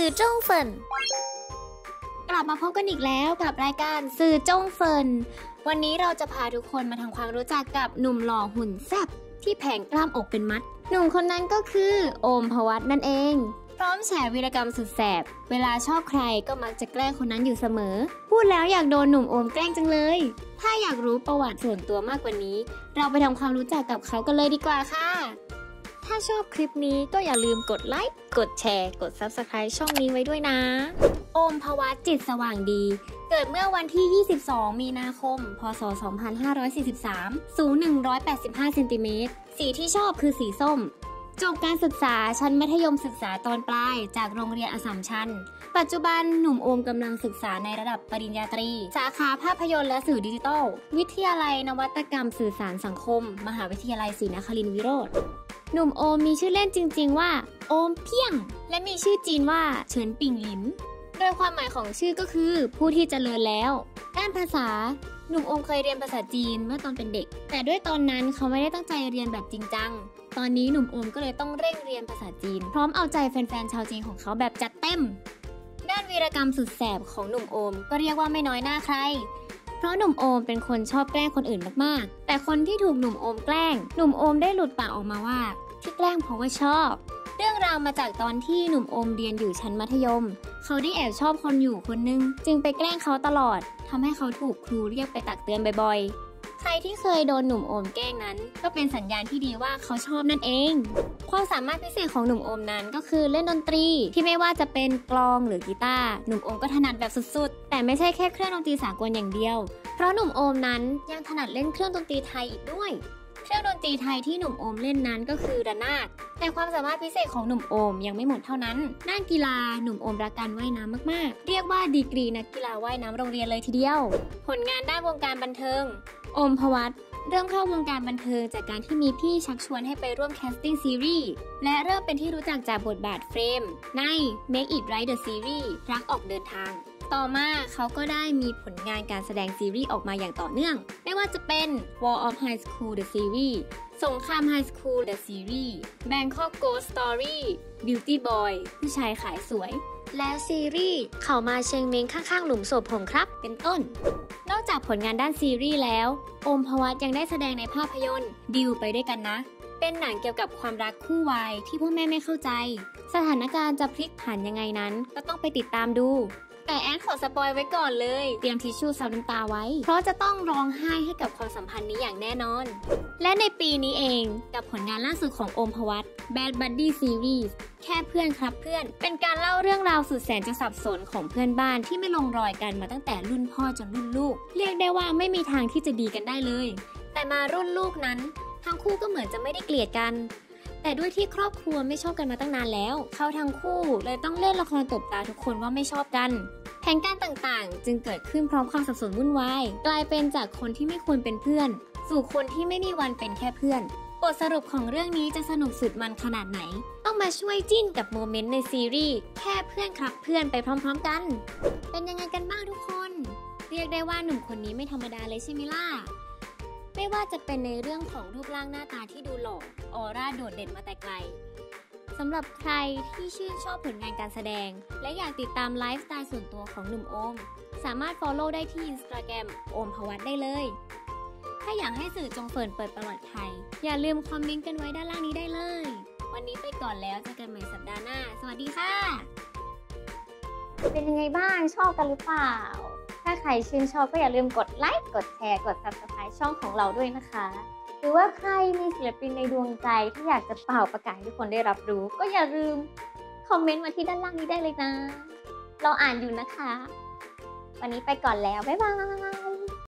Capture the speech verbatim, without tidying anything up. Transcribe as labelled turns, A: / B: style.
A: จ้งเฟินกลับมาพบกันอีกแล้วกับรายการสื่อจ้งเฟินวันนี้เราจะพาทุกคนมาทำความรู้จักกับหนุ่มหล่อหุ่นแซ่บที่แผงกล้ามอกเป็นมัดหนุ่มคนนั้นก็คือโอมภวัตนั่นเองพร้อมแฉวีรกรรมสุดแสบเวลาชอบใครก็มักจะแกล้งคนนั้นอยู่เสมอพูดแล้วอยากโดนหนุ่มโอมแกล้งจังเลยถ้าอยากรู้ประวัติส่วนตัวมากกว่านี้เราไปทำความรู้จักกับเขากันเลยดีกว่าค่ะถ้าชอบคลิปนี้ก็อย่าลืมกดไลค์กดแชร์กด ซับสไครบ์ ช่องนี้ไว้ด้วยนะโอมภวัตจิตสว่างดีเกิดเมื่อวันที่ยี่สิบสองมีนาคมพศสองพันห้าร้อยสี่สิบสามสูงหนึ่งร้อยแปดสิบห้าเซนติเมตรสีที่ชอบคือสีส้มจบการศึกษาชั้นมัธยมศึกษาตอนปลายจากโรงเรียนอัสสัมชัญปัจจุบันหนุ่มโอมกำลังศึกษาในระดับปริญญาตรีสาขาภาพยนตร์และสื่อดิจิทัลวิทยาลัยนวัตกรรมสื่อสารสังคมมหาวิทยาลัยศรีนครินทร์วิโรธหนุ่มโอมมีชื่อเล่นจริงๆว่าโอมเพียงและมีชื่อจีนว่าเฉินปิงหลินโดยความหมายของชื่อก็คือผู้ที่เจริญแล้วด้านภาษาหนุ่มโอมเคยเรียนภาษาจีนเมื่อตอนเป็นเด็กแต่ด้วยตอนนั้นเขาไม่ได้ตั้งใจเรียนแบบจริงจังตอนนี้หนุ่มโอมก็เลยต้องเร่งเรียนภาษาจีนพร้อมเอาใจแฟนๆชาวจีนของเขาแบบจัดเต็มด้านวีรกรรมสุดแสบของหนุ่มโอมก็เรียกว่าไม่น้อยหน้าใครเพราะหนุ่มโอมเป็นคนชอบแกล้งคนอื่นมากๆแต่คนที่ถูกหนุ่มโอมแกล้งหนุ่มโอมได้หลุดปากออกมาว่าที่แกล้งเพราะว่าชอบเรื่องราวมาจากตอนที่หนุ่มโอมเรียนอยู่ชั้นมัธยมเขาได้แอบชอบคนอยู่คนนึงจึงไปแกล้งเขาตลอดทำให้เขาถูกครูเรียกไปตักเตือนบ่อยๆใครที่เคยโดนหนุ่มโอมแกล้งนั้นก็เป็นสัญญาณที่ดีว่าเขาชอบนั่นเองความสามารถพิเศษของหนุ่มโอมนั้นก็คือเล่นดนตรีที่ไม่ว่าจะเป็นกลองหรือกีตาร์หนุ่มโอมก็ถนัดแบบสุดๆแต่ไม่ใช่แค่เครื่องดนตรีสากลอย่างเดียวเพราะหนุ่มโอมนั้นยังถนัดเล่นเครื่องดนตรีไทยอีกด้วยเครื่องดนตรีไทยที่หนุ่มโอมเล่นนั้นก็คือระนาดแต่ความสามารถพิเศษของหนุ่มโอมยังไม่หมดเท่านั้นด้านกีฬาหนุ่มโอมรักการว่ายน้ำมากๆเรียกว่าดีกรีนักกีฬาว่ายน้ำโรงเรียนเลยทีเดียวผลงานด้านวงการบันเทิงโอมภวัตเริ่มเข้าวงการบันเทิงจากการที่มีพี่ชักชวนให้ไปร่วมแคสติ้งซีรีส์และเริ่มเป็นที่รู้จักจากบทบาทเฟรมใน Make It Right The Series รักออกเดินทางต่อมาเขาก็ได้มีผลงานการแสดงซีรีส์ออกมาอย่างต่อเนื่องไม่ว่าจะเป็น War of High School The Series สงคราม High School The Series Bangkok Ghost Story Beauty Boy ผู้ชายขายสวยและซีรีส์เขามาเชงเม้งข้างๆหลุมศพผมครับเป็นต้นนอกจากผลงานด้านซีรีส์แล้วโอมภวัตยังได้แสดงในภาพยนตร์ดิวไปด้วยกันนะเป็นหนังเกี่ยวกับความรักคู่วายที่พ่อแม่ไม่เข้าใจสถานการณ์จะพลิกผันยังไงนั้นก็ต้องไปติดตามดูแต่แอนขอสปอยไว้ก่อนเลยเตรียมทิชชู่ซับน้ำตาไว้เพราะจะต้องร้องไห้ให้กับความสัมพันธ์นี้อย่างแน่นอนและในปีนี้เองกับผลงานล่าสุดของโอมภวัต Bad Buddy Series แค่เพื่อนครับเพื่อนเป็นการเล่าเรื่องราวสุดแสนจะสับสนของเพื่อนบ้านที่ไม่ลงรอยกันมาตั้งแต่รุ่นพ่อจนรุ่นลูกเรียกได้ว่าไม่มีทางที่จะดีกันได้เลยแต่มารุ่นลูกนั้นทั้งคู่ก็เหมือนจะไม่ได้เกลียดกันแต่ด้วยที่ครอบครัวไม่ชอบกันมาตั้งนานแล้วเขาทั้งคู่เลยต้องเล่นละครตบตาทุกคนว่าไม่ชอบกันแผนการต่างๆจึงเกิดขึ้นพร้อมความสับสนวุ่นวายกลายเป็นจากคนที่ไม่ควรเป็นเพื่อนสู่คนที่ไม่มีวันเป็นแค่เพื่อนบทสรุปของเรื่องนี้จะสนุกสุดมันขนาดไหนต้องมาช่วยจิ้นกับโมเมนต์ในซีรีส์แค่เพื่อนครับเพื่อนไปพร้อมๆกันเป็นยังไงกันบ้างทุกคนเรียกได้ว่าหนุ่มคนนี้ไม่ธรรมดาเลยใช่ไหมล่ะไม่ว่าจะเป็นในเรื่องของรูปร่างหน้าตาที่ดูหล่อออร่าโดดเด่นมาแต่ไกลสำหรับใครที่ชื่นชอบผลงานการแสดงและอยากติดตามไลฟ์สไตล์ส่วนตัวของหนุ่มโอมสามารถ follow ได้ที่ Instagram โอมภวัตได้เลยถ้าอยากให้สื่อจงเฟินเปิดประวัติใครอย่าลืมคอมเมนต์กันไว้ด้านล่างนี้ได้เลยวันนี้ไปก่อนแล้วเจอกันใหม่สัปดาห์หน้าสวัสดีค่ะ
B: เป็นยังไงบ้างชอบกันหรือเปล่าถ้าใครชื่นชอบก็อย่าลืมกดไลค์กดแชร์กด ซับสไครบ์ ช่องของเราด้วยนะคะหรือว่าใครมีศิลปินในดวงใจที่อยากจะเป่าประกาศให้ทุกคนได้รับรู้ก็อย่าลืมคอมเมนต์มาที่ด้านล่างนี้ได้เลยนะเราอ่านอยู่นะคะวันนี้ไปก่อนแล้วบ๊ายบาย